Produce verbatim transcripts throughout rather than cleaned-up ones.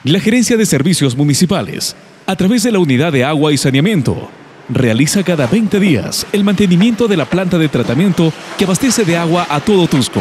La Gerencia de Servicios Municipales, a través de la Unidad de Agua y Saneamiento, realiza cada veinte días el mantenimiento de la planta de tratamiento que abastece de agua a todo Otusco.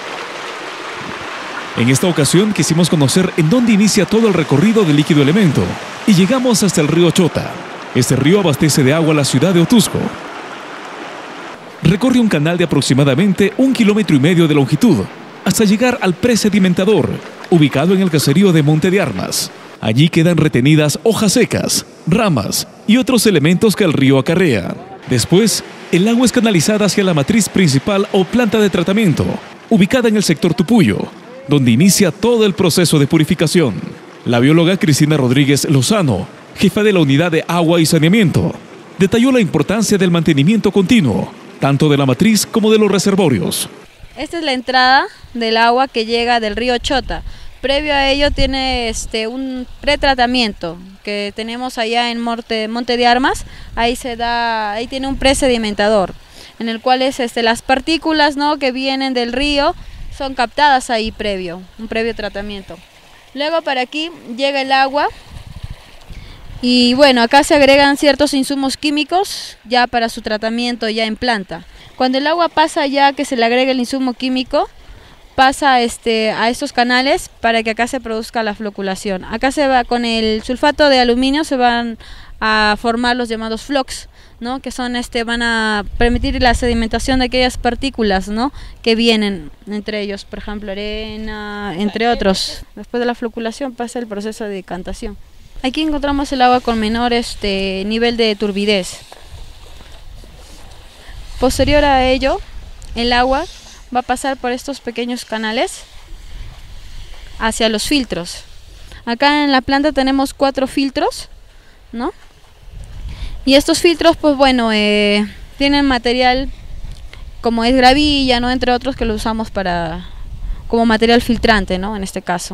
En esta ocasión quisimos conocer en dónde inicia todo el recorrido del líquido elemento y llegamos hasta el río Chota. Este río abastece de agua a la ciudad de Otusco. Recorre un canal de aproximadamente un kilómetro y medio de longitud hasta llegar al presedimentador, ubicado en el caserío de Monte de Armas. Allí quedan retenidas hojas secas, ramas y otros elementos que el río acarrea. Después, el agua es canalizada hacia la matriz principal o planta de tratamiento, ubicada en el sector Tupuyo, donde inicia todo el proceso de purificación. La bióloga Cristina Rodríguez Lozano, jefa de la Unidad de Agua y Saneamiento, detalló la importancia del mantenimiento continuo, tanto de la matriz como de los reservorios. Esta es la entrada del agua que llega del río Chota. Previo a ello tiene este, un pretratamiento que tenemos allá en Monte, Monte de Armas. Ahí se da, ahí tiene un presedimentador, en el cual es, este, las partículas, ¿no?, que vienen del río son captadas ahí previo, un previo tratamiento. Luego para aquí llega el agua y bueno, acá se agregan ciertos insumos químicos ya para su tratamiento ya en planta. Cuando el agua pasa ya que se le agrega el insumo químico, pasa este, a estos canales para que acá se produzca la floculación. Acá se va con el sulfato de aluminio, se van a formar los llamados flocs, ¿no?, que son este, van a permitir la sedimentación de aquellas partículas, ¿no?, que vienen entre ellos, por ejemplo arena, entre otros. Después de la floculación pasa el proceso de decantación. Aquí encontramos el agua con menor este, nivel de turbidez. Posterior a ello, el agua va a pasar por estos pequeños canales hacia los filtros. Acá en la planta tenemos cuatro filtros, ¿no? Y estos filtros, pues bueno, eh, tienen material como es gravilla, ¿no?, entre otros, que lo usamos para como material filtrante, ¿no?, en este caso.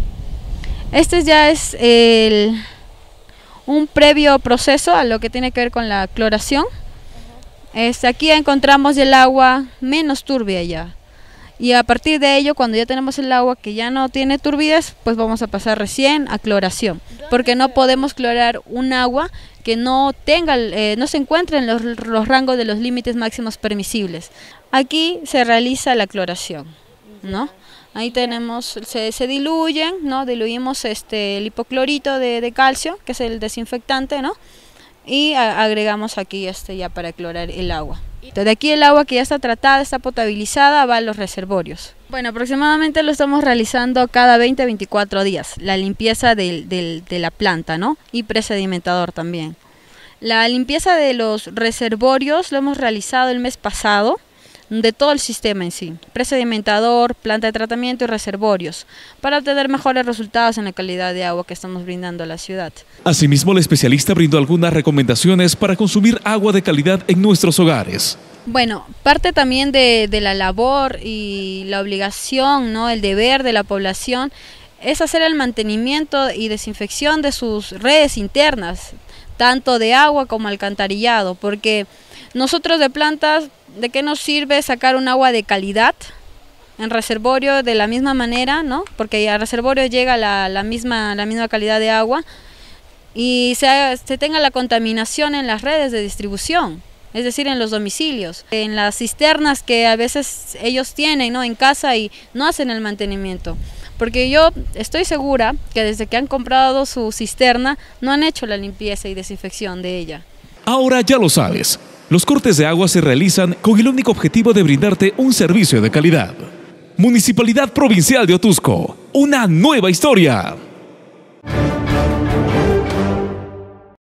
Este ya es el, un previo proceso a lo que tiene que ver con la cloración. Este, aquí encontramos el agua menos turbia ya, y a partir de ello, cuando ya tenemos el agua que ya no tiene turbidez, pues vamos a pasar recién a cloración, porque no podemos clorar un agua que no tenga, eh, no se encuentre en los, los rangos de los límites máximos permisibles. Aquí se realiza la cloración, ¿no? Ahí tenemos, se, se diluyen, ¿no? Diluimos este, el hipoclorito de, de calcio, que es el desinfectante, ¿no?, y a, agregamos aquí este ya para clorar el agua. De aquí el agua que ya está tratada, está potabilizada, va a los reservorios. Bueno, aproximadamente lo estamos realizando cada veinte a veinticuatro días, la limpieza del, del, de la planta, ¿no?, y presedimentador también. La limpieza de los reservorios lo hemos realizado el mes pasado, de todo el sistema en sí, presedimentador, planta de tratamiento y reservorios, para obtener mejores resultados en la calidad de agua que estamos brindando a la ciudad. Asimismo, el especialista brindó algunas recomendaciones para consumir agua de calidad en nuestros hogares. Bueno, parte también de, de la labor y la obligación, ¿no?, el deber de la población es hacer el mantenimiento y desinfección de sus redes internas, tanto de agua como alcantarillado, porque nosotros de plantas, ¿de qué nos sirve sacar un agua de calidad en reservorio de la misma manera, ¿no?, porque al reservorio llega la, la, misma, la misma calidad de agua y se, se tenga la contaminación en las redes de distribución, es decir, en los domicilios, en las cisternas que a veces ellos tienen, ¿no?, en casa y no hacen el mantenimiento? Porque yo estoy segura que desde que han comprado su cisterna no han hecho la limpieza y desinfección de ella. Ahora ya lo sabes, los cortes de agua se realizan con el único objetivo de brindarte un servicio de calidad. Municipalidad Provincial de Otusco, una nueva historia.